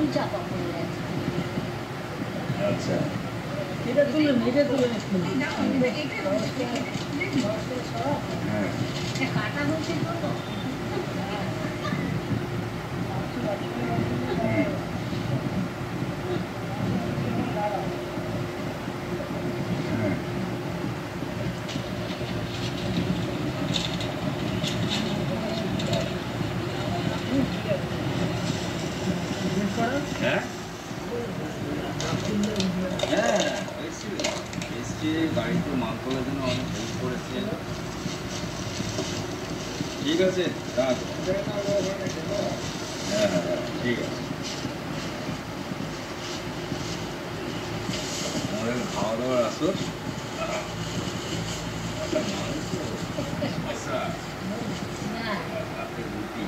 চাপা পড়ে গেছে। আচ্ছা এটা তুলে নিজে তুলে হ্যাঁ কাটা হচ্ছে তো হ্যাঁ হ্যাঁ হ্যাঁ এসছি গাড়িতে মাল তোলার জন্য অনেক হেল্প করেছে। ঠিক আছে রাখ। হ্যাঁ হ্যাঁ হ্যাঁ ঠিক আছে। আমাদের খাওয়া দাওয়ার আসর রাতের রুটি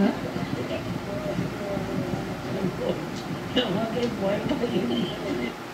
আমাকে ভয় পাই